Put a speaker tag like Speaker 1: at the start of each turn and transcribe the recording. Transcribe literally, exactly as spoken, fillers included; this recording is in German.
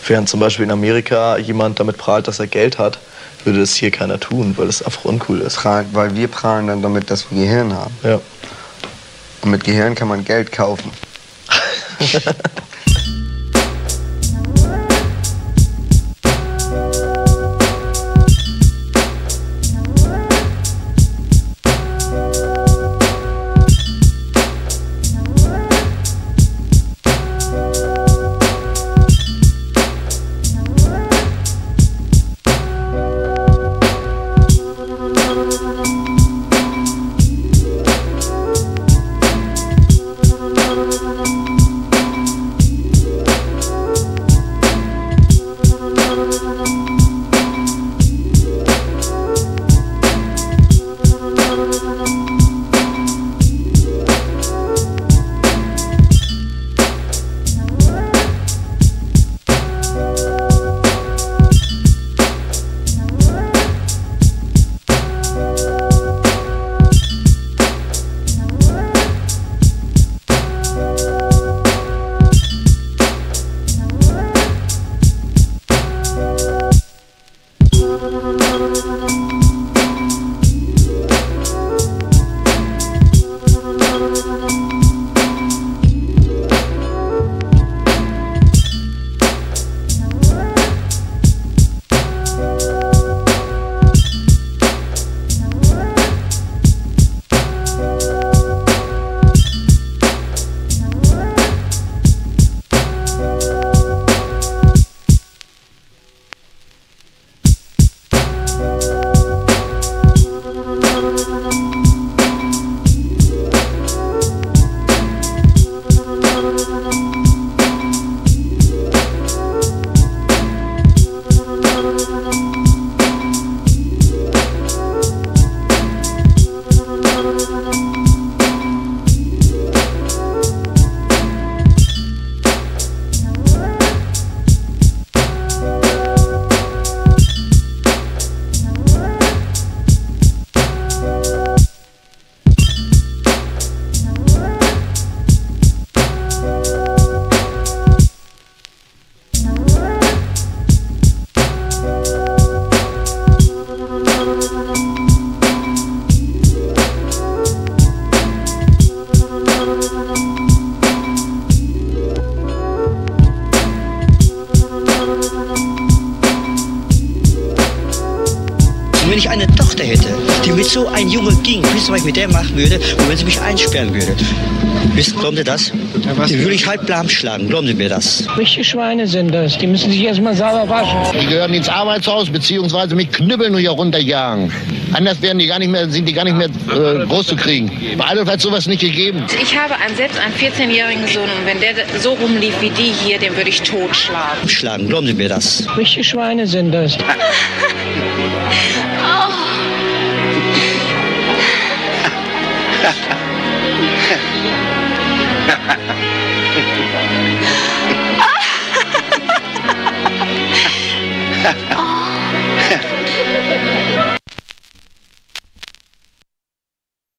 Speaker 1: Während zum Beispiel in Amerika jemand damit prahlt, dass er Geld hat, würde das hier keiner tun, weil es einfach uncool ist.
Speaker 2: Weil wir prahlen dann damit, dass wir Gehirn haben.
Speaker 1: Ja.
Speaker 2: Und mit Gehirn kann man Geld kaufen.
Speaker 3: Wenn ich eine Tochter hätte, die mit so einem Junge ging, wisst ihr, was ich mit der machen würde? Und wenn sie mich einsperren würde, wisst, glauben Sie das? Ja, die würde ich halb lahm schlagen, glauben Sie mir das?
Speaker 4: Richtige Schweine sind das, die müssen sich erstmal sauber waschen.
Speaker 5: Die gehören ins Arbeitshaus, beziehungsweise mit Knüppeln hier runterjagen. Anders werden die gar nicht mehr, sind die gar nicht mehr äh, groß zu kriegen. Bei Adolf hat sowas nicht gegeben.
Speaker 6: Ich habe einen, selbst einen vierzehnjährigen Sohn und wenn der so rumlief wie die hier, den würde ich totschlagen.
Speaker 3: Schlagen, glauben Sie mir das?
Speaker 4: Richtige Schweine sind das.
Speaker 6: Oh.